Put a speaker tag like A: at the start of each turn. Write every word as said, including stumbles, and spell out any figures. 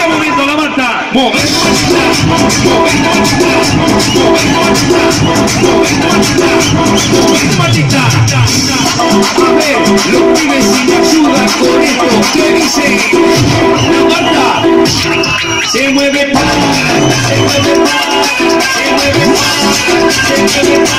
A: siga moviendo la mata. Maldita. A ver, los pibes sin ayuda con esto. ¿Qué dice? La mata se mueve, se mueve, se mueve, se mueve.